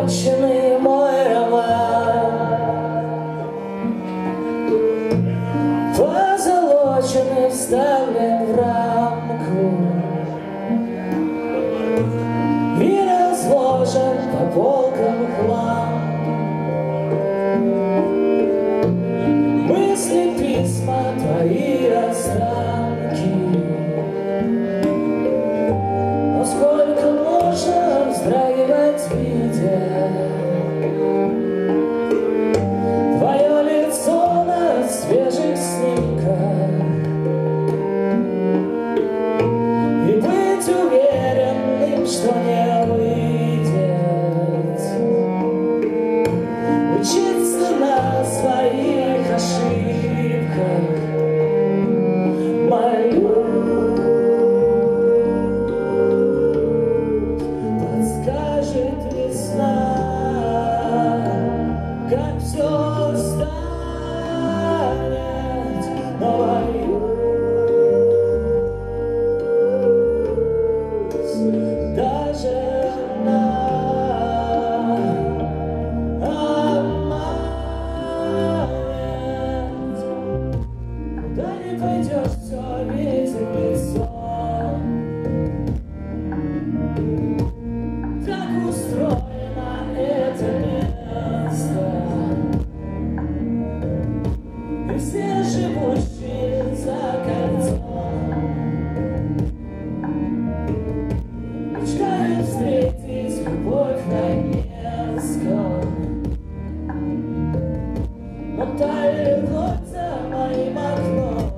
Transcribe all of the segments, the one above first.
Позолоченный мой роман, позолоченный вставлен в рамку и разложен по полкам хлам. Мысли, письма, твои останки. Но сколько можно вздрагивать, видя твое лицо на свежих снимках, и быть уверенным, что не выйдет, учиться на своих ошибках. Молюсь, подскажет весна, как все станет, но боюсь, даже куда не пойдешь, все видит лицо. Как устроено это место, и все живущие за кольцом мечтают встретить любовь на Невском. Но тает ночь за моим окном,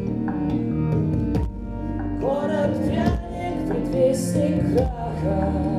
город пряник, предвестник краха.